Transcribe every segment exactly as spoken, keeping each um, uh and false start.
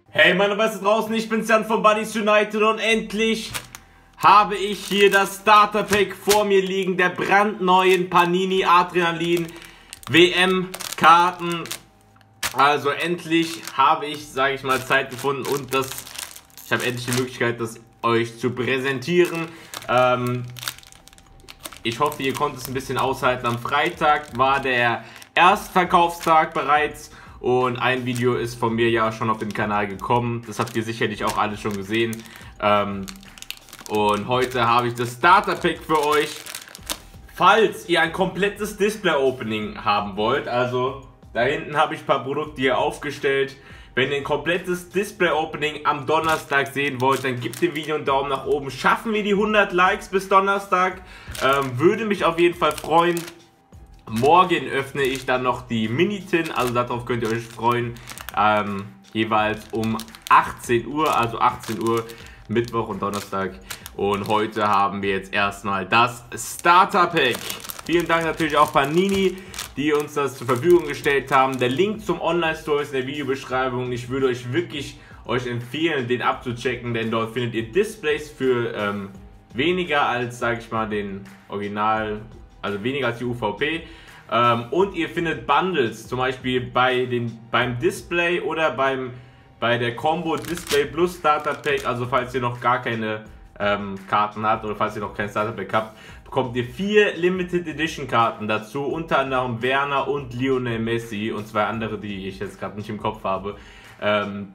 Hey meine Beste draußen, ich bin's Jan von Buddies United und endlich habe ich hier das Starter Pack vor mir liegen, der brandneuen Panini Adrenalin W M Karten. Also endlich habe ich, sage ich mal, Zeit gefunden und das, ich habe endlich die Möglichkeit, das euch zu präsentieren. Ähm, ich hoffe, ihr konntet es ein bisschen aushalten. Am Freitag war der Erstverkaufstag bereits. Und ein Video ist von mir ja schon auf den Kanal gekommen. Das habt ihr sicherlich auch alle schon gesehen. Ähm, und heute habe ich das Starter Pack für euch. Falls ihr ein komplettes Display Opening haben wollt, also da hinten habe ich ein paar Produkte hier aufgestellt. Wenn ihr ein komplettes Display Opening am Donnerstag sehen wollt, dann gebt dem Video einen Daumen nach oben. Schaffen wir die hundert Likes bis Donnerstag? Ähm, würde mich auf jeden Fall freuen. Morgen öffne ich dann noch die Mini-Tin, also darauf könnt ihr euch freuen, ähm, jeweils um achtzehn Uhr, also achtzehn Uhr, Mittwoch und Donnerstag. Und heute haben wir jetzt erstmal das Starter Pack. Vielen Dank natürlich auch Panini, die uns das zur Verfügung gestellt haben. Der Link zum Online-Store ist in der Videobeschreibung. Ich würde euch wirklich euch empfehlen, den abzuchecken, denn dort findet ihr Displays für ähm, weniger als, sage ich mal, den Original, also weniger als die U V P. Ähm, und ihr findet Bundles, zum Beispiel bei den, beim Display oder beim, bei der Combo Display Plus Starter Pack. Also falls ihr noch gar keine ähm, Karten habt oder falls ihr noch kein Starter Pack habt, bekommt ihr vier Limited Edition Karten dazu. Unter anderem Werner und Lionel Messi und zwei andere, die ich jetzt gerade nicht im Kopf habe. Ähm,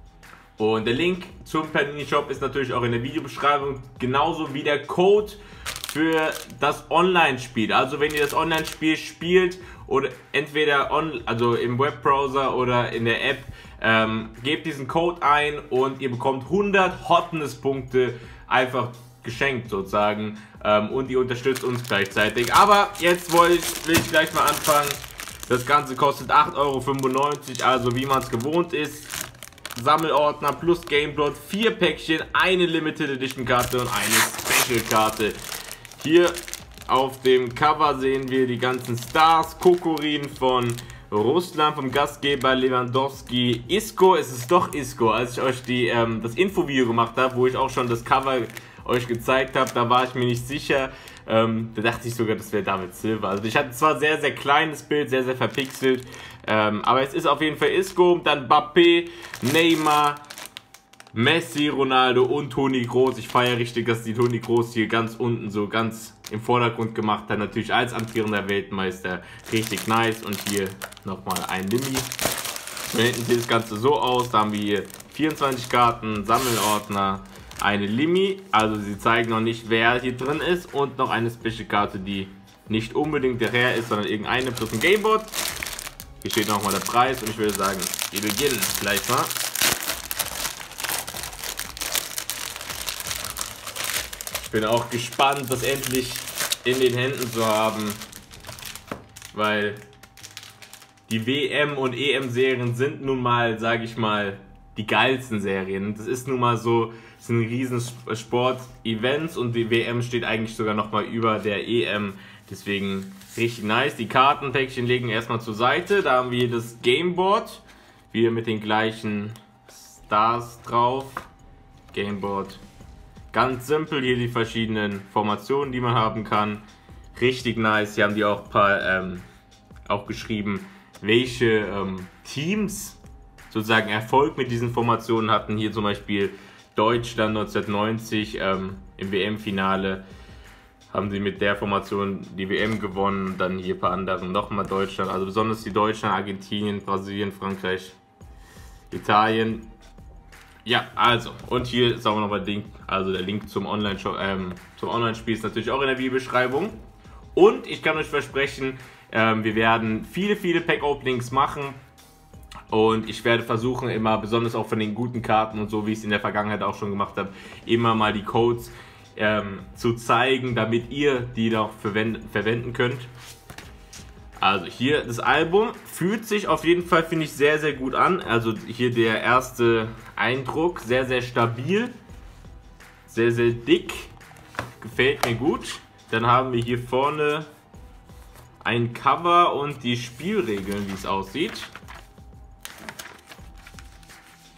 und der Link zum Panini Shop ist natürlich auch in der Videobeschreibung, genauso wie der Code für das Online-Spiel. Also wenn ihr das Online-Spiel spielt oder entweder on, also im Webbrowser oder in der App, ähm, gebt diesen Code ein und ihr bekommt hundert Hotness-Punkte einfach geschenkt sozusagen, ähm, und ihr unterstützt uns gleichzeitig. Aber jetzt will ich, will ich gleich mal anfangen. Das Ganze kostet acht Euro fünfundneunzig, also wie man es gewohnt ist. Sammelordner plus Gameboard, vier Päckchen, eine Limited Edition Karte und eine Special Karte. Hier auf dem Cover sehen wir die ganzen Stars, Kokorin von Russland, vom Gastgeber Lewandowski, Isco, es ist doch Isco, als ich euch die, ähm, das Infovideo gemacht habe, wo ich auch schon das Cover euch gezeigt habe, da war ich mir nicht sicher, ähm, da dachte ich sogar, das wäre David Silva. Also ich hatte zwar sehr, sehr kleines Bild, sehr, sehr verpixelt, ähm, aber es ist auf jeden Fall Isco, dann Mbappé, Neymar, Messi, Ronaldo und Toni Kroos. Ich feiere richtig, dass die Toni Kroos hier ganz unten so ganz im Vordergrund gemacht hat. Natürlich als amtierender Weltmeister. Richtig nice. Und hier nochmal ein Limi. Da hinten sieht das Ganze so aus. Da haben wir hier vierundzwanzig Karten, Sammelordner, eine Limi. Also sie zeigen noch nicht, wer hier drin ist. Und noch eine Special-Karte, die nicht unbedingt der Rare ist, sondern irgendeine plus ein Gameboard. Hier steht nochmal der Preis. Und ich würde sagen, wir beginnen gleich mal. Ich bin auch gespannt, das endlich in den Händen zu haben, weil die W M- und E M-Serien sind nun mal, sage ich mal, die geilsten Serien. Das ist nun mal so, es sind riesen Sport-Events und die W M steht eigentlich sogar noch mal über der E M. Deswegen richtig nice. Die Kartenpäckchen legen erstmal zur Seite. Da haben wir das Gameboard, wieder mit den gleichen Stars drauf. Gameboard. Ganz simpel, hier die verschiedenen Formationen, die man haben kann. Richtig nice. Hier haben die auch ein paar ähm, auch geschrieben, welche ähm, Teams sozusagen Erfolg mit diesen Formationen hatten. Hier zum Beispiel Deutschland neunzehnhundertneunzig ähm, im W M-Finale haben sie mit der Formation die W M gewonnen. Dann hier ein paar anderen nochmal Deutschland. Also besonders die Deutschland, Argentinien, Brasilien, Frankreich, Italien. Ja, also, und hier ist auch nochmal Link, also der Link zum Online-Shop, ähm, zum Online-Spiel ist natürlich auch in der Videobeschreibung. Und ich kann euch versprechen, ähm, wir werden viele, viele Pack-Openings machen. Und ich werde versuchen, immer, besonders auch von den guten Karten und so, wie ich es in der Vergangenheit auch schon gemacht habe, immer mal die Codes ähm, zu zeigen, damit ihr die noch verwenden, verwenden könnt. Also hier das Album fühlt sich auf jeden Fall, finde ich, sehr, sehr gut an. Also hier der erste Eindruck, sehr, sehr stabil, sehr, sehr dick, gefällt mir gut. Dann haben wir hier vorne ein Cover und die Spielregeln, wie es aussieht.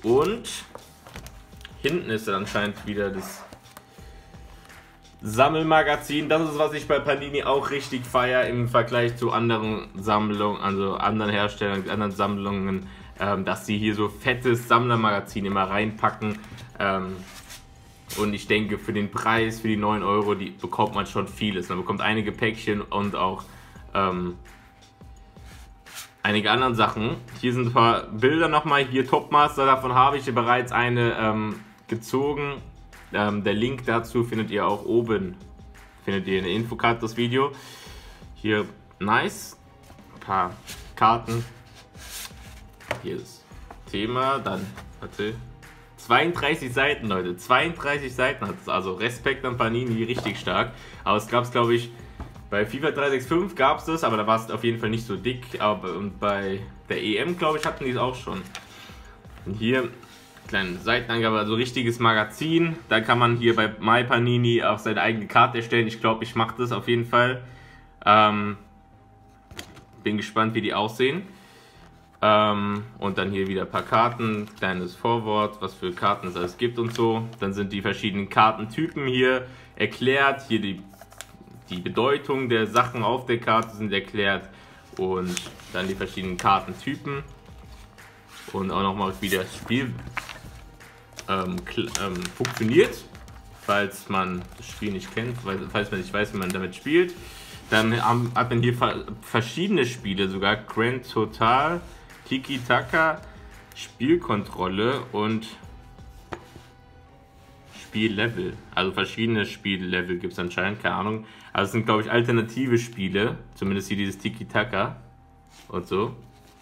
Und hinten ist dann anscheinend wieder das Sammelmagazin. Das ist, was ich bei Panini auch richtig feiere im Vergleich zu anderen Sammlungen, also anderen Herstellern, anderen Sammlungen, ähm, dass sie hier so fettes Sammlermagazin immer reinpacken. Ähm, und ich denke, für den Preis, für die neun Euro, die bekommt man schon vieles. Man bekommt einige Päckchen und auch ähm, einige andere Sachen. Hier sind ein paar Bilder nochmal. Hier Topmaster, davon habe ich bereits eine ähm, gezogen. Ähm, der Link dazu findet ihr auch oben. Findet ihr in der Infocard das Video. Hier nice. Ein paar Karten. Hier das Thema. Dann, warte. zweiunddreißig Seiten, Leute. zweiunddreißig Seiten hat es. Also Respekt an Panini, richtig stark. Aber es gab es, glaube ich, bei FIFA drei sechs fünf gab es das, aber da war es auf jeden Fall nicht so dick. Aber und bei der E M, glaube ich, hatten die es auch schon. Und hier kleine Seitenangabe, also richtiges Magazin. Da kann man hier bei MyPanini auch seine eigene Karte erstellen. Ich glaube, ich mache das auf jeden Fall. Ähm, bin gespannt, wie die aussehen. Ähm, und dann hier wieder ein paar Karten, kleines Vorwort, was für Karten es alles gibt und so. Dann sind die verschiedenen Kartentypen hier erklärt. Hier die, die Bedeutung der Sachen auf der Karte sind erklärt. Und dann die verschiedenen Kartentypen. Und auch nochmal, wie das Spiel ähm, ähm, funktioniert, falls man das Spiel nicht kennt, falls man nicht weiß, wie man damit spielt. Dann haben, hat man hier verschiedene Spiele, sogar Grand Total, Tiki-Taka, Spielkontrolle und Spiellevel. Also verschiedene Spiellevel gibt es anscheinend, keine Ahnung. Also es sind, glaube ich, alternative Spiele, zumindest hier dieses Tiki-Taka und so.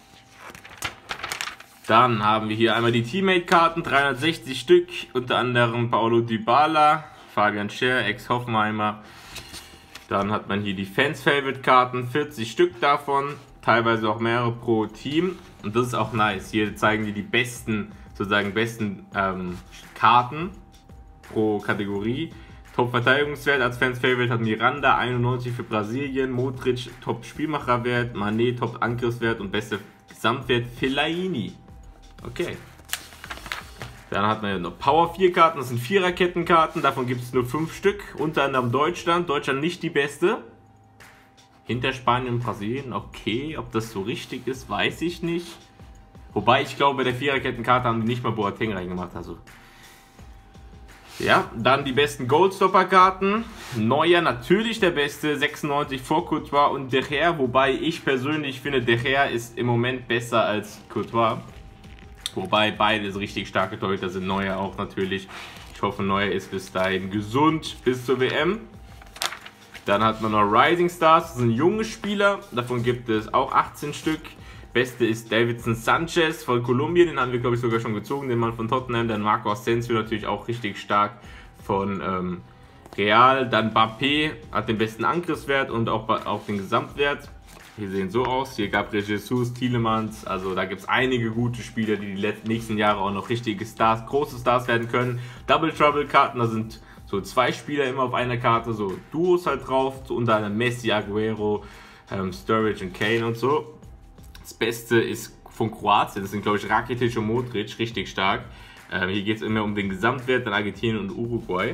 Dann haben wir hier einmal die Teammate-Karten, dreihundertsechzig Stück, unter anderem Paulo Dybala, Fabian Schär, Ex-Hoffenheimer. Dann hat man hier die Fans-Favorite-Karten, vierzig Stück davon, teilweise auch mehrere pro Team. Und das ist auch nice. Hier zeigen die die besten, sozusagen besten ähm, Karten pro Kategorie. Top-Verteidigungswert als Fans-Favorite hat Miranda, einundneunzig für Brasilien, Modric, Top-Spielmacherwert, Mané, Top-Angriffswert und beste Gesamtwert Fellaini. Okay. Dann hat man ja noch Power vier Karten, das sind Viererkettenkarten, davon gibt es nur fünf Stück, unter anderem Deutschland. Deutschland nicht die beste. Hinter Spanien und Brasilien, okay. Ob das so richtig ist, weiß ich nicht. Wobei ich glaube, bei der Viererkettenkarte haben die nicht mal Boateng reingemacht. Also. Ja, dann die besten Goalstopper-Karten. Neuer natürlich der beste, sechsundneunzig vor Courtois und De Gea. Wobei ich persönlich finde, De Gea ist im Moment besser als Courtois. Wobei beide richtig starke Torhüter sind. Neuer auch natürlich. Ich hoffe, Neuer ist bis dahin gesund bis zur W M. Dann hat man noch Rising Stars. Das sind junge Spieler. Davon gibt es auch achtzehn Stück. Beste ist Davinson Sanchez von Kolumbien. Den haben wir, glaube ich, sogar schon gezogen. Den Mann von Tottenham. Dann Marco Asensio natürlich auch richtig stark von ähm, Real. Dann Mbappé hat den besten Angriffswert und auch, auch den Gesamtwert. Die sehen so aus. Hier Gabriel Jesus, Tielemans. Also da gibt es einige gute Spieler, die die letzten, nächsten Jahre auch noch richtige Stars, große Stars werden können. Double Trouble Karten, da sind so zwei Spieler immer auf einer Karte, so Duos halt drauf. So unter anderem Messi, Aguero, ähm, Sturridge und Kane und so. Das Beste ist von Kroatien. Das sind, glaube ich, Rakitic und Modric, richtig stark. Ähm, hier geht es immer um den Gesamtwert, dann Argentinien und Uruguay.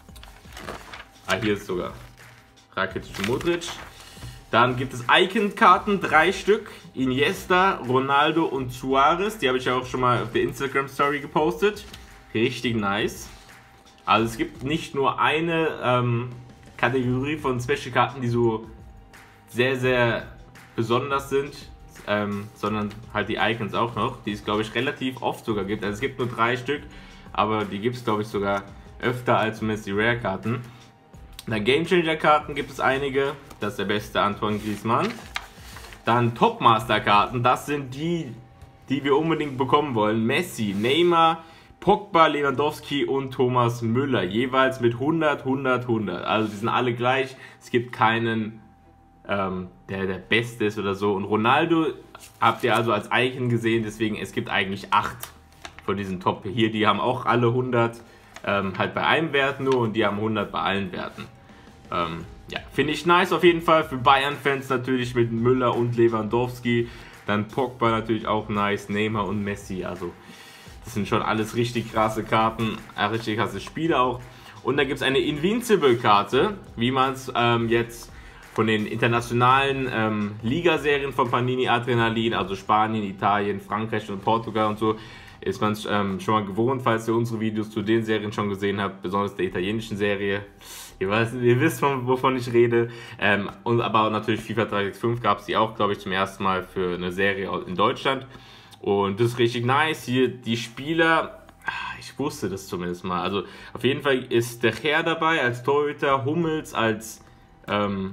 Ah, hier ist sogar Rakitic und Modric. Dann gibt es Icon-Karten, drei Stück. Iniesta, Ronaldo und Suarez. Die habe ich ja auch schon mal auf der Instagram-Story gepostet. Richtig nice. Also es gibt nicht nur eine ähm, Kategorie von Special-Karten, die so sehr, sehr besonders sind, ähm, sondern halt die Icons auch noch, die es, glaube ich, relativ oft sogar gibt. Also es gibt nur drei Stück, aber die gibt es, glaube ich, sogar öfter als zumindest die Rare-Karten. Dann Gamechanger-Karten gibt es einige. Das ist der beste Antoine Griezmann. Dann Topmaster-Karten. Das sind die, die wir unbedingt bekommen wollen. Messi, Neymar, Pogba, Lewandowski und Thomas Müller. Jeweils mit hundert, hundert, hundert. Also die sind alle gleich. Es gibt keinen, ähm, der der Beste ist oder so. Und Ronaldo habt ihr also als Icon gesehen. Deswegen, es gibt eigentlich acht von diesen Top. Hier, die haben auch alle hundert. Ähm, halt bei einem Wert nur und die haben hundert bei allen Werten. Ähm, ja, finde ich nice auf jeden Fall. Für Bayern-Fans natürlich mit Müller und Lewandowski. Dann Pogba natürlich auch nice. Neymar und Messi. Also, Das sind schon alles richtig krasse Karten, äh, richtig krasse Spiele auch. Und da gibt es eine Invincible-Karte, wie man es ähm, jetzt von den internationalen ähm, Ligaserien von Panini Adrenalin, also Spanien, Italien, Frankreich und Portugal und so, ist man es ähm, schon mal gewohnt, falls ihr unsere Videos zu den Serien schon gesehen habt, besonders der italienischen Serie. Ihr, weiß, ihr wisst, wovon ich rede. Ähm, und, aber natürlich FIFA drei sechs fünf gab es die auch, glaube ich, zum ersten Mal für eine Serie in Deutschland. Und das ist richtig nice. Hier die Spieler, ich wusste das zumindest mal. Also auf jeden Fall ist der Herr dabei als Torhüter, Hummels als, ähm,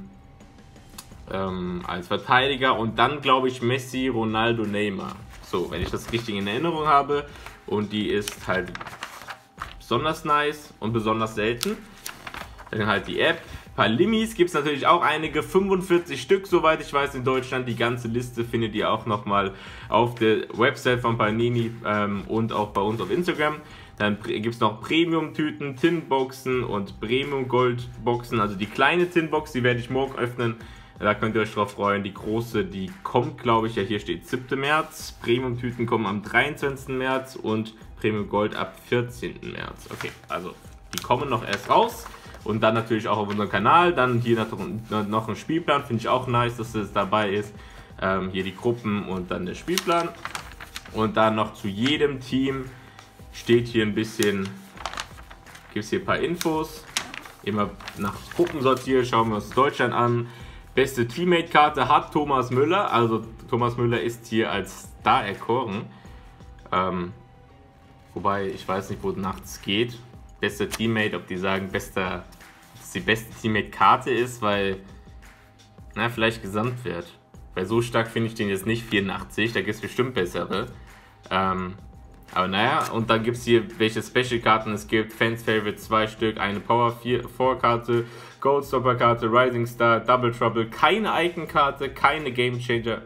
ähm, als Verteidiger und dann, glaube ich, Messi, Ronaldo, Neymar. So, wenn ich das richtig in Erinnerung habe. Und die ist halt besonders nice und besonders selten. Dann halt die App. Ein paar Limis gibt es natürlich auch einige, fünfundvierzig Stück, soweit ich weiß, in Deutschland. Die ganze Liste findet ihr auch nochmal auf der Website von Panini ähm, und auch bei uns auf Instagram. Dann gibt es noch Premium-Tüten, Tinboxen und Premium-Gold-Boxen. Also die kleine Tinbox, die werde ich morgen öffnen. Da könnt ihr euch drauf freuen. Die große, die kommt, glaube ich, ja hier steht siebter März. Premium-Tüten kommen am dreiundzwanzigsten März und Premium-Gold ab vierzehnten März. Okay, also die kommen noch erst raus. Und dann natürlich auch auf unserem Kanal. Dann hier noch, noch ein Spielplan. Finde ich auch nice, dass es dabei ist. Ähm, hier die Gruppen und dann der Spielplan. Und dann noch zu jedem Team steht hier ein bisschen, gibt es hier ein paar Infos. Immer nach Gruppen sortiert. Schauen wir uns Deutschland an. Beste Teammate-Karte hat Thomas Müller. Also Thomas Müller ist hier als Star erkoren. Ähm, wobei ich weiß nicht, wo es nachts geht. Bester Teammate, ob die sagen, bester, dass die beste Teammate-Karte ist, weil, na, vielleicht Gesamtwert. Weil so stark finde ich den jetzt nicht, vierundachtzig, da gibt es bestimmt bessere. Ähm, aber naja, und dann gibt es hier, welche Special-Karten es gibt. Fans Favorite zwei Stück, eine Power vier Karte, Gold Stopper Karte, Rising Star, Double Trouble, keine Icon-Karte, keine Game Changer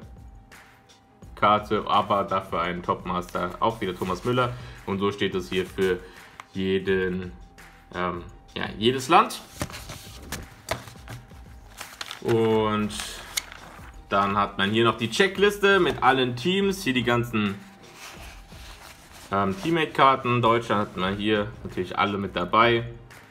Karte, aber dafür einen Topmaster, auch wieder Thomas Müller. Und so steht es hier für jeden, ähm, ja, jedes Land. Und dann hat man hier noch die Checkliste mit allen Teams, hier die ganzen ähm, Teammate-Karten. Deutschland hat man hier natürlich alle mit dabei.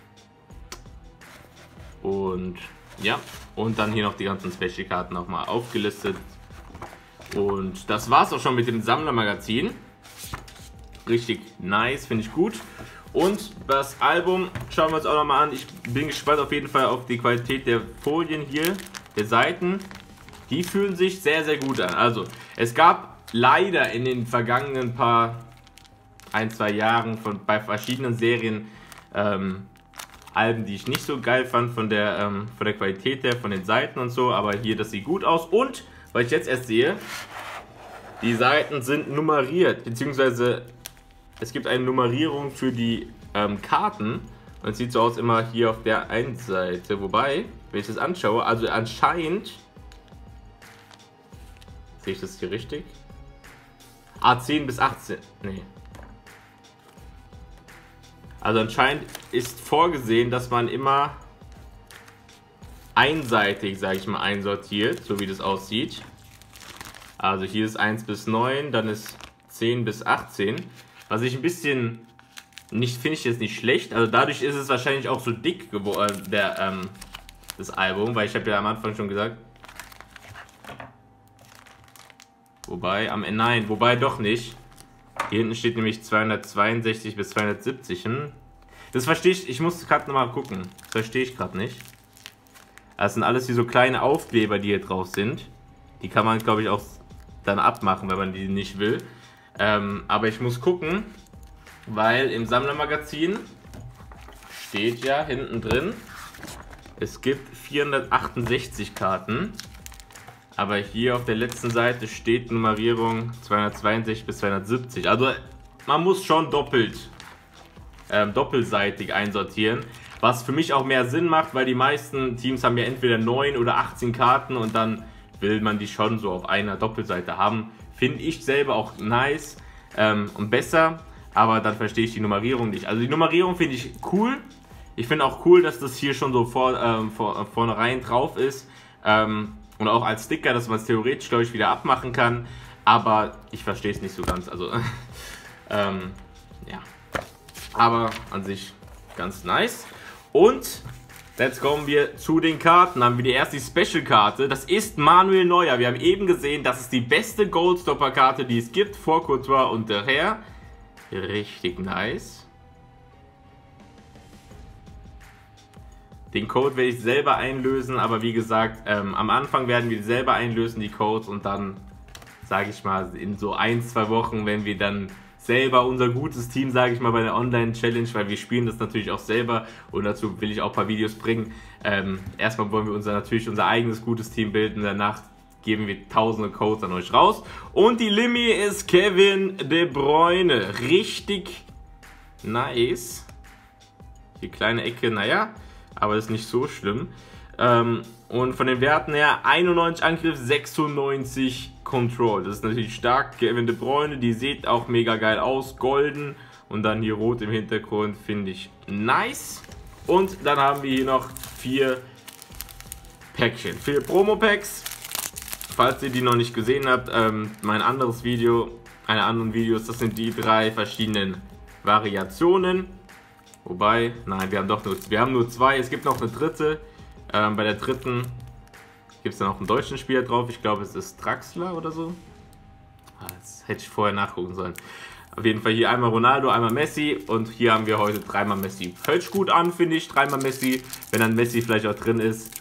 Und ja, und dann hier noch die ganzen Special-Karten nochmal aufgelistet. Und das war's auch schon mit dem Sammlermagazin. Richtig nice, finde ich gut. Und das Album schauen wir uns auch nochmal an. Ich bin gespannt auf jeden Fall auf die Qualität der Folien hier, der Seiten. Die fühlen sich sehr, sehr gut an. Also, es gab leider in den vergangenen paar, ein, zwei Jahren von, bei verschiedenen Serien ähm, Alben, die ich nicht so geil fand von der, ähm, von der Qualität her, von den Seiten und so. Aber hier, das sieht gut aus. Und, weil ich jetzt erst sehe, die Seiten sind nummeriert, beziehungsweise es gibt eine Nummerierung für die ähm, Karten. Und es sieht so aus immer hier auf der einen Seite. Wobei, wenn ich das anschaue, also anscheinend, sehe ich das hier richtig? Ah, zehn bis achtzehn. Nee. Also anscheinend ist vorgesehen, dass man immer einseitig, sage ich mal, einsortiert, so wie das aussieht. Also hier ist eins bis neun, dann ist zehn bis achtzehn. Was ich ein bisschen nicht, finde ich jetzt nicht schlecht. Also dadurch ist es wahrscheinlich auch so dick geworden, der, ähm, das Album, weil ich habe ja am Anfang schon gesagt. Wobei, am Ende, nein, wobei doch nicht. Hier hinten steht nämlich zweihundertzweiundsechzig bis zweihundertsiebzig. Hm? Das verstehe ich, ich muss gerade nochmal gucken. Das verstehe ich gerade nicht. Das sind alles hier so kleine Aufkleber, die hier drauf sind. Die kann man, glaube ich, auch dann abmachen, wenn man die nicht will. Ähm, aber ich muss gucken, weil im Sammlermagazin steht ja hinten drin, es gibt vierhundertachtundsechzig Karten. Aber hier auf der letzten Seite steht Nummerierung zweihundertzweiundsechzig bis zweihundertsiebzig. Also man muss schon doppelt, ähm, doppelseitig einsortieren. Was für mich auch mehr Sinn macht, weil die meisten Teams haben ja entweder neun oder achtzehn Karten und dann will man die schon so auf einer Doppelseite haben. Finde ich selber auch nice ähm, und besser, aber dann verstehe ich die Nummerierung nicht. Also die Nummerierung finde ich cool. Ich finde auch cool, dass das hier schon so vor, ähm, vor, vornherein drauf ist. Ähm, Und auch als Sticker, dass man es theoretisch, glaube ich, wieder abmachen kann. Aber ich verstehe es nicht so ganz. Also, ähm, ja. Aber an sich ganz nice. Und jetzt kommen wir zu den Karten. Haben wir die erste Special-Karte. Das ist Manuel Neuer. Wir haben eben gesehen, das ist die beste Goldstopper-Karte, die es gibt. Vor Courtois und De Gea. Richtig nice. Den Code werde ich selber einlösen, aber wie gesagt, ähm, am Anfang werden wir selber einlösen, die Codes. Und dann, sage ich mal, in so ein, zwei Wochen, wenn wir dann selber unser gutes Team, sage ich mal, bei der Online-Challenge, weil wir spielen das natürlich auch selber und dazu will ich auch ein paar Videos bringen. Ähm, erstmal wollen wir unser, natürlich unser eigenes gutes Team bilden, danach geben wir tausende Codes an euch raus. Und die Limi ist Kevin De Bruyne. Richtig nice. Die kleine Ecke, naja, aber ist nicht so schlimm. Ähm, und von den Werten her einundneunzig Angriff, sechsundneunzig Control. Das ist natürlich stark. Kevin De Bruyne, die sieht auch mega geil aus. Golden und dann hier rot im Hintergrund, finde ich nice. Und dann haben wir hier noch vier Päckchen. Vier Promo-Packs. Falls ihr die noch nicht gesehen habt, ähm, mein anderes Video, eine anderen Videos, das sind die drei verschiedenen Variationen. Wobei, nein, wir haben doch nur, wir haben nur zwei. Es gibt noch eine dritte. Ähm, bei der dritten gibt es dann auch einen deutschen Spieler drauf. Ich glaube, es ist Draxler oder so. Das hätte ich vorher nachgucken sollen. Auf jeden Fall hier einmal Ronaldo, einmal Messi. Und hier haben wir heute dreimal Messi. Hört sich gut an, finde ich. Dreimal Messi, wenn dann Messi vielleicht auch drin ist.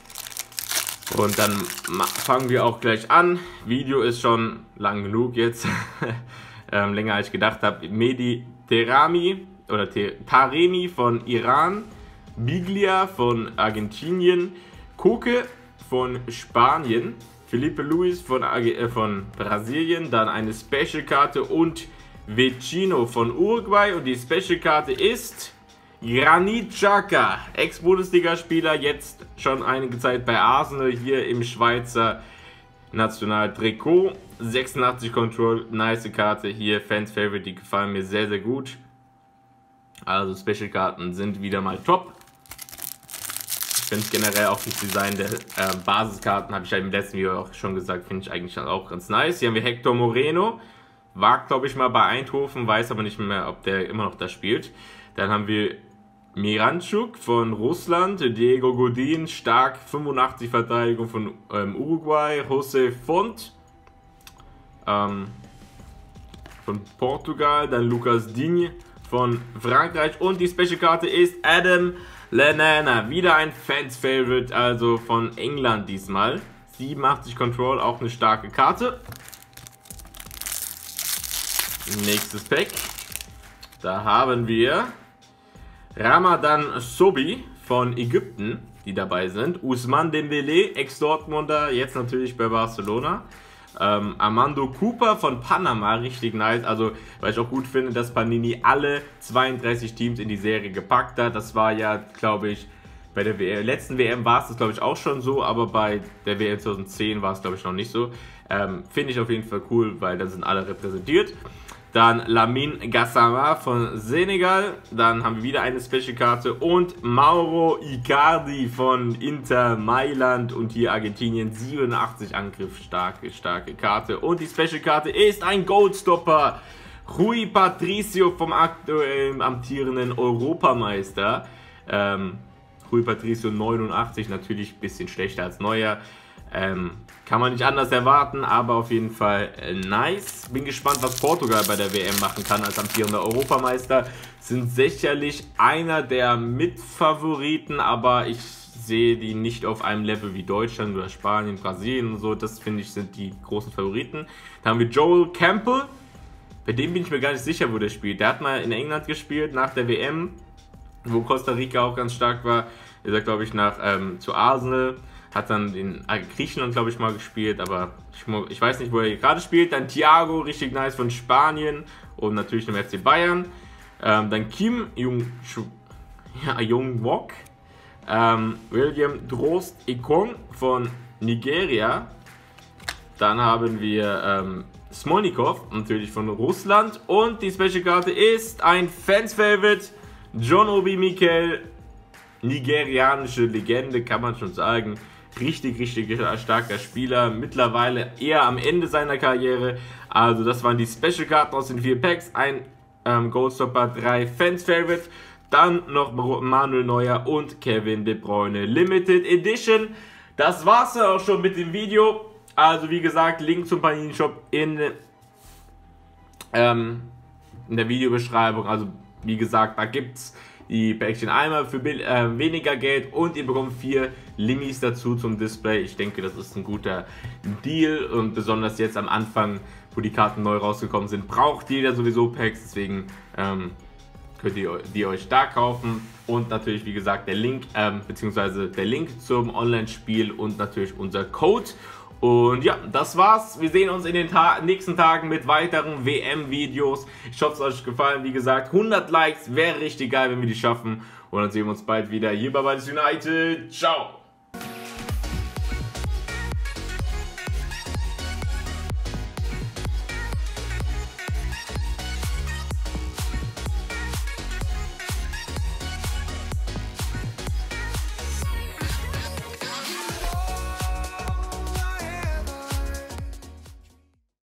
Und dann fangen wir auch gleich an. Video ist schon lang genug jetzt. ähm, länger als ich gedacht habe. Mehdi Taremi oder Taremi von Iran. Biglia von Argentinien. Koke von Spanien. Felipe Luis von, äh, von Brasilien. Dann eine Special-Karte und Vecino von Uruguay. Und die Special-Karte ist Granit Xhaka, Ex-Bundesligaspieler, jetzt schon einige Zeit bei Arsenal, hier im Schweizer Nationaltrikot. sechsundachtzig Control, nice Karte hier, Fans Favorite, die gefallen mir sehr, sehr gut. Also Special-Karten sind wieder mal top. Ich finde generell auch das Design der äh, Basiskarten, habe ich ja im letzten Video auch schon gesagt, finde ich eigentlich auch ganz nice. Hier haben wir Hector Moreno, war glaube ich mal bei Eindhoven, weiß aber nicht mehr, ob der immer noch da spielt. Dann haben wir Miranchuk von Russland, Diego Godin, stark, fünfundachtzig Verteidigung von ähm, Uruguay, José Font ähm, von Portugal, dann Lucas Digne von Frankreich und die Special-Karte ist Adam Lallana, wieder ein Fans-Favorite, also von England diesmal. siebenundachtzig Control, auch eine starke Karte. Nächstes Pack, da haben wir Ramadan Sobhi von Ägypten, die dabei sind. Ousmane Dembélé, Ex-Dortmunder, jetzt natürlich bei Barcelona. Ähm, Armando Cooper von Panama, richtig nice. Also, weil ich auch gut finde, dass Panini alle zweiunddreißig Teams in die Serie gepackt hat. Das war ja, glaube ich, bei der W M, letzten W M war es das, glaube ich, auch schon so, aber bei der W M zwanzig zehn war es, glaube ich, noch nicht so. Ähm, finde ich auf jeden Fall cool, weil da sind alle repräsentiert. Dann Lamine Gassama von Senegal. Dann haben wir wieder eine Special-Karte. Und Mauro Icardi von Inter Mailand. Und hier Argentinien. siebenundachtzig Angriff. Starke, starke Karte. Und die Special-Karte ist ein Goldstopper. Rui Patricio vom aktuellen amtierenden Europameister. Ähm, Rui Patricio neunundachtzig. Natürlich ein bisschen schlechter als Neuer. Ähm, kann man nicht anders erwarten, aber auf jeden Fall äh, nice. Bin gespannt, was Portugal bei der W M machen kann als amtierender Europameister. Sind sicherlich einer der Mitfavoriten, aber ich sehe die nicht auf einem Level wie Deutschland oder Spanien, Brasilien und so. Das finde ich sind die großen Favoriten. Dann haben wir Joel Campbell. Bei dem bin ich mir gar nicht sicher, wo der spielt. Der hat mal in England gespielt nach der W M, wo Costa Rica auch ganz stark war. Er ist, glaube ich, nach ähm, zu Arsenal. Hat dann in Griechenland, glaube ich, mal gespielt, aber ich, ich weiß nicht, wo er gerade spielt. Dann Thiago, richtig nice von Spanien und natürlich dem F C Bayern. Ähm, dann Kim Jung-Wok, ja, Jung ähm, William Drost Ekong von Nigeria. Dann haben wir ähm, Smolnikov, natürlich von Russland. Und die Special-Karte ist ein Fans-Favorite, John Obi Mikel, nigerianische Legende, kann man schon sagen. Richtig, richtig starker Spieler. Mittlerweile eher am Ende seiner Karriere. Also das waren die Special-Karten aus den vier Packs. Ein ähm, Goalstopper drei Fans Favorite. Dann noch Manuel Neuer und Kevin De Bruyne Limited Edition. Das war's dann auch schon mit dem Video. Also wie gesagt, Link zum Panini Shop in, ähm, in der Videobeschreibung. Also wie gesagt, da gibt's die Päckchen einmal für äh, weniger Geld und ihr bekommt vier Limis dazu zum Display. Ich denke, das ist ein guter Deal und besonders jetzt am Anfang, wo die Karten neu rausgekommen sind, braucht jeder sowieso Packs. Deswegen ähm, könnt ihr die euch da kaufen und natürlich, wie gesagt, der Link ähm, beziehungsweise der Link zum Online-Spiel und natürlich unser Code. Und ja, das war's. Wir sehen uns in den Ta- nächsten Tagen mit weiteren W M-Videos. Ich hoffe, es hat euch gefallen. Wie gesagt, hundert Likes wäre richtig geil, wenn wir die schaffen. Und dann sehen wir uns bald wieder hier bei Buddies United. Ciao!